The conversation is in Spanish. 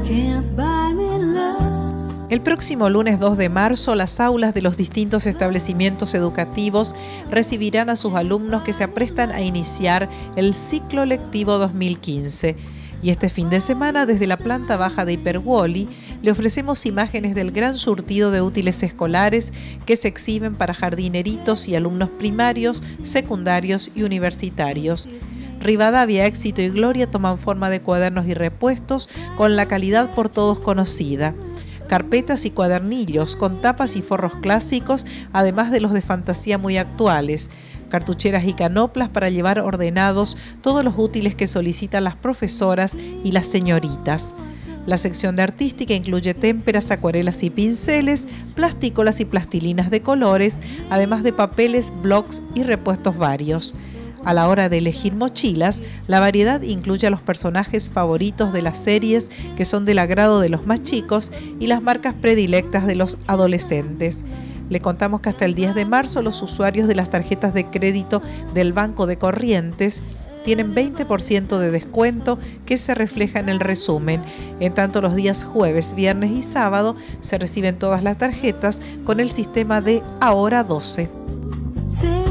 El próximo lunes 2 de marzo, las aulas de los distintos establecimientos educativos recibirán a sus alumnos que se aprestan a iniciar el ciclo lectivo 2015. Y este fin de semana, desde la planta baja de Hiperwoli, le ofrecemos imágenes del gran surtido de útiles escolares que se exhiben para jardineritos y alumnos primarios, secundarios y universitarios. Rivadavia, Éxito y Gloria toman forma de cuadernos y repuestos con la calidad por todos conocida. Carpetas y cuadernillos con tapas y forros clásicos, además de los de fantasía muy actuales. Cartucheras y canoplas para llevar ordenados todos los útiles que solicitan las profesoras y las señoritas. La sección de artística incluye témperas, acuarelas y pinceles, plastícolas y plastilinas de colores, además de papeles, blocs y repuestos varios. A la hora de elegir mochilas, la variedad incluye a los personajes favoritos de las series que son del agrado de los más chicos y las marcas predilectas de los adolescentes. Le contamos que hasta el 10 de marzo los usuarios de las tarjetas de crédito del Banco de Corrientes tienen 20% de descuento que se refleja en el resumen. En tanto, los días jueves, viernes y sábado se reciben todas las tarjetas con el sistema de Ahora 12.